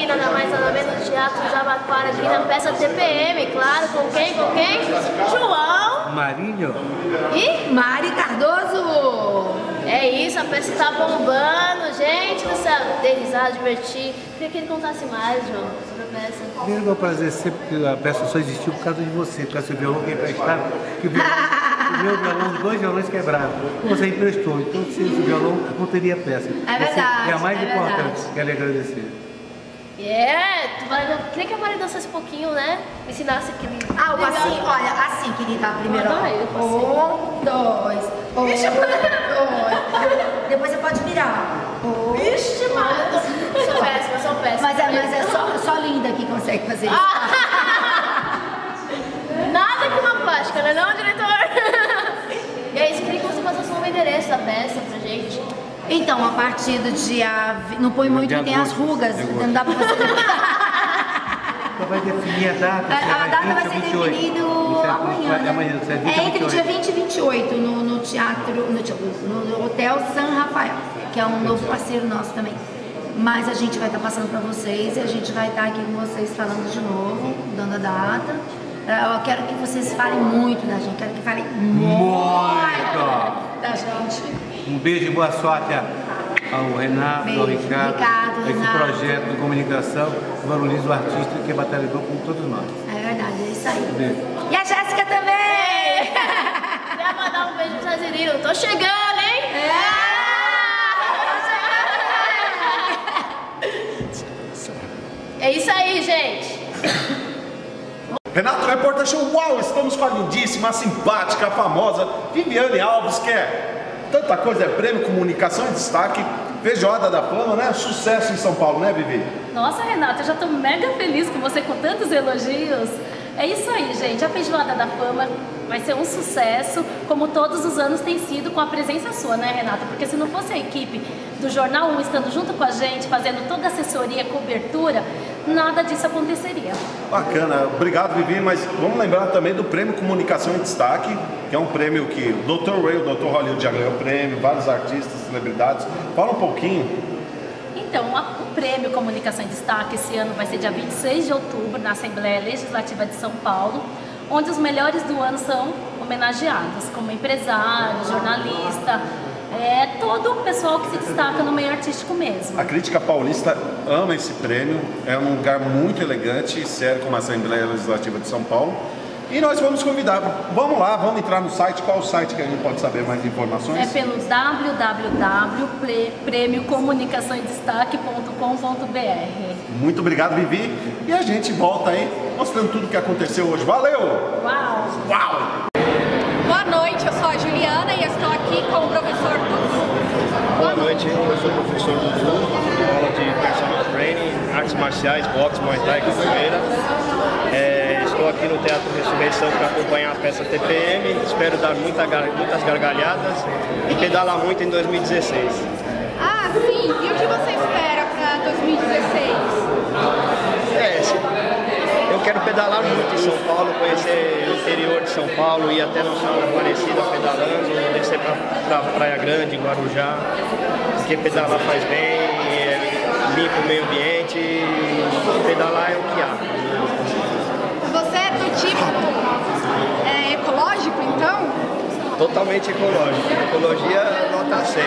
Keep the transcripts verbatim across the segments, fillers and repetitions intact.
nada mais nada menos, Teatro Jabaquara, aqui na peça T P M, claro, com quem? Com quem? João Marinho e Mari Cardoso. É isso, a peça tá bombando, gente do céu, dei risada, divertir. Queria que ele contasse mais, João, sobre a peça. Primeiro, meu prazer sempre, porque a peça só existiu por causa de você, por causa do violão que emprestava, que o violão, o meu violão, dois violões quebraram, você emprestou, então se o violão não teria peça. É verdade, é a mais é importante, verdade. quero agradecer. É, tu vai, queria que a Mari dançasse um pouquinho, né? Me ensinasse aquele... Ah, o assim, olha, assim, querida, primeiro. Manda aí, eu Um, dois, um, dois. Depois você pode virar. Um, Vixe, mano, sou péssima, sou péssima. Mas é, mas é só, só linda que consegue fazer isso. Nada que uma plástica, né não, diretor? E aí, explica como se passasse o nome e endereço da peça pra gente. Então, a partir do dia... Não põe muito que tem as rugas, não dá pra fazer... Então vai definir a data, A, a data vai ser vinte e oito. definida Isso é- amanhã, vai- né? amanhã, isso é vinte É e entre oito. dia vinte e vinte e oito no, no teatro, no, teatro- no Hotel San Rafael, que é um novo parceiro nosso também. Mas a gente vai estar passando para vocês e a gente vai estar aqui com vocês falando de novo, dando a data. Eu quero que vocês falem muito da gente, quero que falem muito da gente. Um beijo e boa sorte ao Renato, Beijo, ao Ricardo, Ricardo, esse Renato. projeto de comunicação que valoriza o artista que é batalhador como todos nós. É verdade, é isso aí. Beijo. E a Jéssica também! Queria mandar um beijo pra Zirino. Tô chegando, hein? É isso aí, gente. Renato Repórter Show, uau, estamos com a lindíssima, simpática, famosa Viviane Alves, que é tanta coisa, é prêmio, comunicação e destaque, feijoada da fama, né? Sucesso em São Paulo, né, Vivi? Nossa, Renata, eu já tô mega feliz com você, com tantos elogios. É isso aí, gente, a Feijoada da Fama vai ser um sucesso, como todos os anos tem sido, com a presença sua, né, Renata? Porque se não fosse a equipe do Jornal um estando junto com a gente, fazendo toda a assessoria, cobertura, nada disso aconteceria. Bacana, obrigado, Vivi, mas vamos lembrar também do Prêmio Comunicação e Destaque, que é um prêmio que o doutor Ray, o doutor Hollywood já ganhou o prêmio, vários artistas, celebridades. Fala um pouquinho. Então, a- o Prêmio Comunicação em Destaque esse ano vai ser dia vinte e seis de outubro, na Assembleia Legislativa de São Paulo, onde os melhores do ano são homenageados, como empresário, jornalista, é, todo o pessoal que se destaca no meio artístico mesmo. A crítica paulista ama esse prêmio, é um lugar muito elegante e sério como a Assembleia Legislativa de São Paulo. E nós vamos convidar, vamos lá, vamos entrar no site. Qual o site que a gente pode saber mais informações? É pelo w w w ponto prêmio comunicação em destaque ponto com ponto b r. Muito obrigado, Vivi. E a gente volta aí mostrando tudo o que aconteceu hoje. Valeu! Uau! Uau! Boa noite, eu sou a Juliana e estou aqui com o professor Dudu. Boa noite, eu sou o professor Dudu, dou aula de personal training, artes marciais, boxe, muay thai, capoeira. É, estou aqui no Teatro Ressurreição para acompanhar a peça T P M, espero dar muita, gar- muitas gargalhadas e pedalar muito em dois mil e dezesseis. Ah, sim, e o que você espera para dois mil e dezesseis? É, se- eu quero pedalar muito em São Paulo, conhecer o interior de São Paulo, ir até Nossa Senhora Aparecida pedalando, descer para Praia Grande, em Guarujá, porque pedalar faz bem, é, limpa o meio ambiente e pedalar é o que há. Você é do tipo é, ecológico, então? Totalmente ecológico, ecologia nota cem.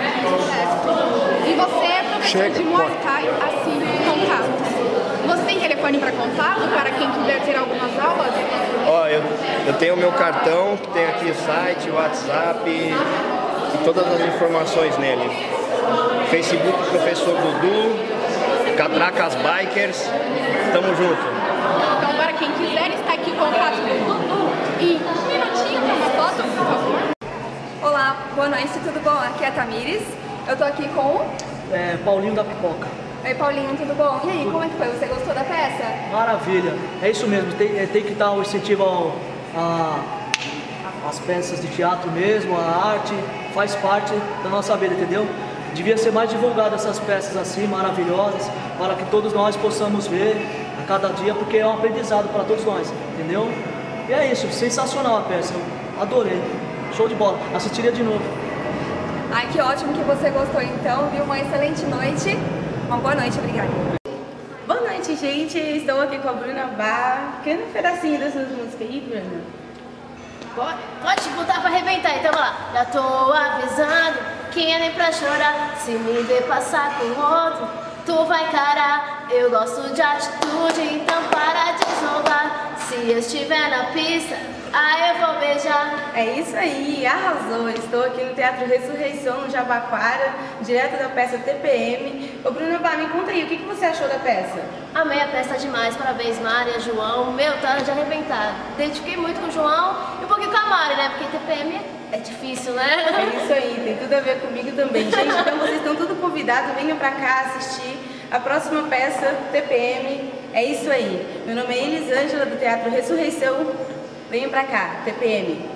É. E você é professor Chega, de Muay pode. Thai, assim, contato. Você tem telefone para contato para quem quiser ter algumas aulas? Ó, eu, eu tenho o meu cartão, que tem aqui o site, o WhatsApp e todas as informações nele. Facebook Professor Dudu, Catracas Bikers, tamo junto. Então, para quem quiser estar aqui em contato com o Dudu, e um minutinho para uma foto, por favor. Olá, boa noite, tudo bom? Aqui é a Tamires, eu tô aqui com o... É, Paulinho da Pipoca. Oi Paulinho, tudo bom? E aí, como é que foi? Você gostou da peça? Maravilha. É isso mesmo, tem, é, tem que dar o incentivo ao, a, às peças de teatro mesmo, a arte, faz parte da nossa vida, entendeu? Devia ser mais divulgada essas peças assim, maravilhosas, para que todos nós possamos ver a cada dia, porque é um aprendizado para todos nós, entendeu? E é isso, sensacional a peça, eu adorei. Show de bola, assistiria de novo. Ai, que ótimo que você gostou então, viu? Uma excelente noite. Uma boa noite, obrigada. Boa noite, gente. Estou aqui com a Bruna Bar. Quer um pedacinho dessas músicas aí, Bruna? Pode, pode botar pra arrebentar, então vamos lá. Já tô avisando, quem é nem pra chorar. Se me ver passar com outro, tu vai encarar. Eu gosto de atitude, então para de zombar. Se eu estiver na pista, aí eu vou beijar. É isso aí, arrasou. Estou aqui no Teatro Ressurreição, no Jabaquara, direto da peça T P M. Ô Bruna Bar, me conta aí, o que, que você achou da peça? Amei a peça demais, parabéns Mária, João. Meu, tá de arrebentar. Identifiquei muito com o João e um pouquinho com a Mária, né? Porque T P M é difícil, né? É isso aí, tem tudo a ver comigo também. Gente, então vocês estão todos convidados, venham pra cá assistir a próxima peça T P M. É isso aí. Meu nome é Elisângela, do Teatro Ressurreição. Venham pra cá, T P M.